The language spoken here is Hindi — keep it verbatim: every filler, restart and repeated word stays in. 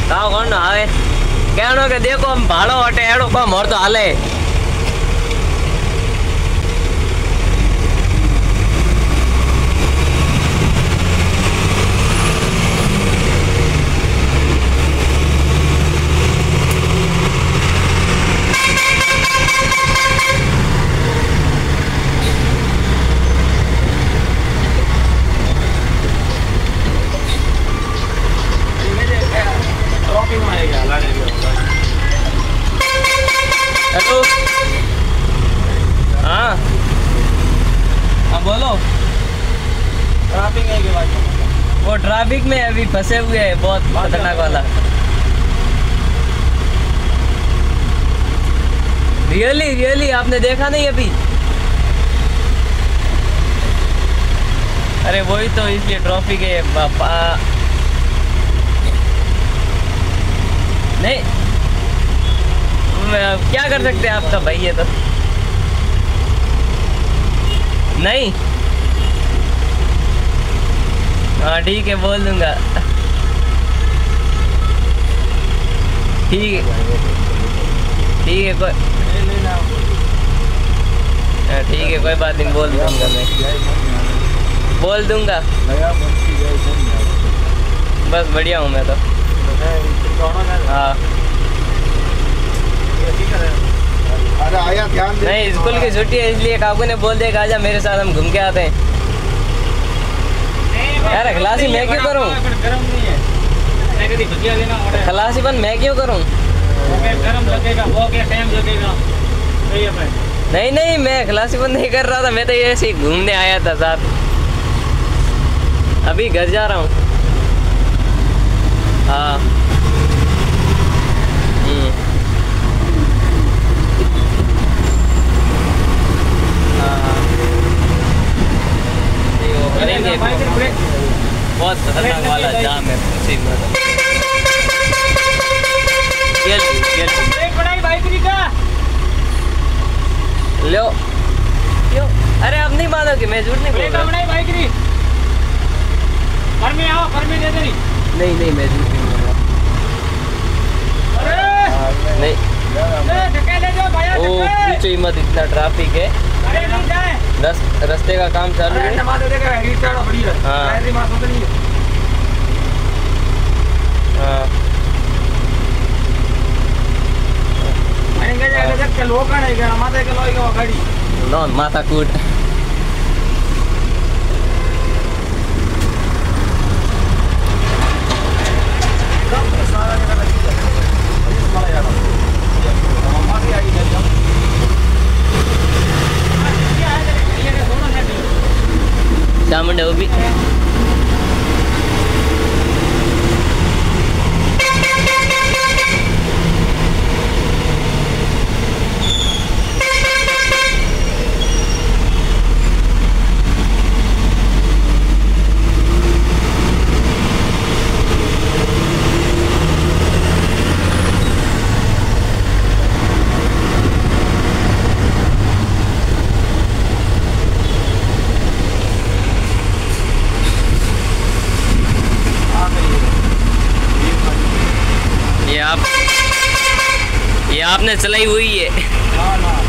કાવ કોણ આવે કહેણો કે દેખો આમ ભાડો હટે એડો કો મોર તો હાલે हेलो हाँ हाँ बोलो ट्रैफिक है के बाद वो ट्रैफिक में अभी फंसे हुए हैं बहुत खतरनाक वाला रियली रियली आपने देखा नहीं अभी अरे वही तो इसलिए ट्रैफिक है पापा नहीं क्या कर सकते हैं आपका भाई है तो नहीं हाँ ठीक है बोल दूंगा ठीक है ठीक है कोई ठीक है कोई बात नहीं बोल दूंगा मैं बोल दूंगा बस बढ़िया हूँ मैं तो हाँ अरे आया ध्यान दे नहीं स्कूल की छुट्टी है इसलिए काकू ने बोल दिया कि आजा मेरे साथ हम घूम के आते हैं यार खलासी मैं क्यों करूँ खलासी बन मैं क्यों करूँ नहीं नहीं मैं खलासी बन नहीं कर रहा था मैं तो ऐसे ही घूमने आया था साथ अभी घर जा रहा हूँ हाँ बहुत खतरनाक वाला जाम है लो क्यों अरे अब नहीं मानो कि मैं झूठ नहीं बोल रहा नहीं नहीं मैं झूठ नहीं बोल रहा नहीं ओ पीछे मत इतना ट्रैफिक है रस, रस्ते का काम चालू है हाँ हाँ माथा कूट चामुंडा वो भी आपने चलाई हुई है।